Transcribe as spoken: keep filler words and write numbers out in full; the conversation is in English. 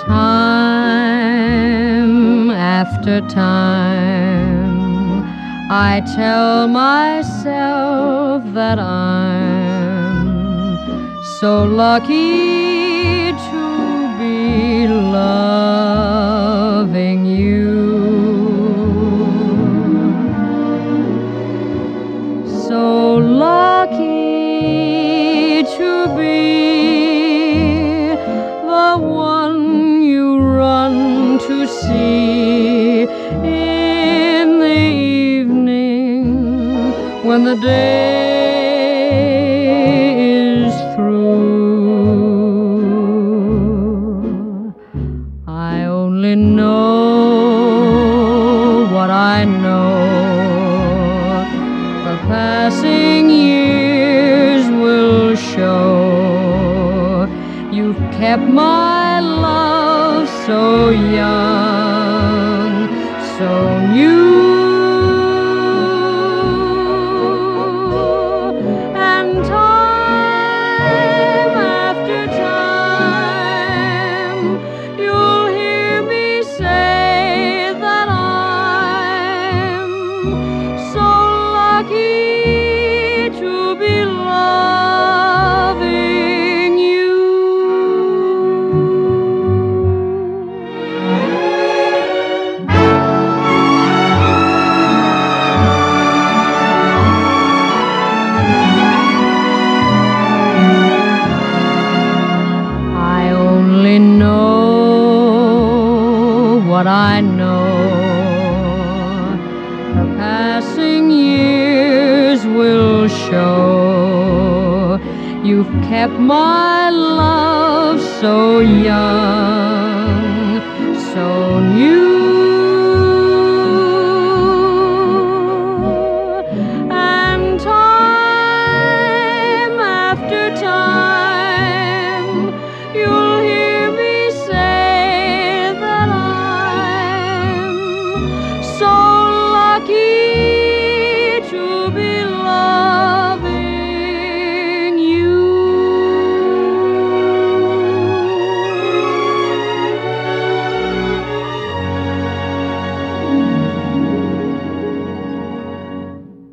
Time after time, I tell myself that I'm so lucky to be loving you. So lucky to be the one you run to see in the evening when the day is through. I only know what I know. The passing years will show. You've kept my love so young, so new. And time after time, you'll hear me say that I'm so lucky to be loving you. I only know what I know. The passing years will show. You've kept my love so young, so new.